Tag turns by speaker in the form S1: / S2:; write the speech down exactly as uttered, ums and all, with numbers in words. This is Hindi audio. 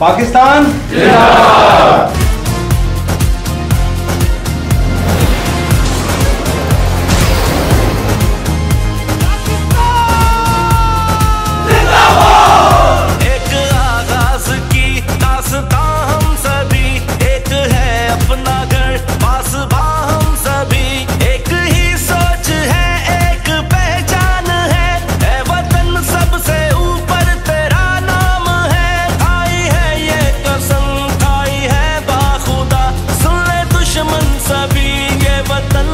S1: पाकिस्तान जिंदाबाद।
S2: एक आगाज की दास्तां हम सभी, एक है अपना घर पासबा हम सभी, एक ही सोच है एक पहचान है, ऐ वतन सबसे ऊपर तेरा नाम है। खाई है ये कसम खाई है बाखुदा, सुन ले दुश्मन सभी, ये वतन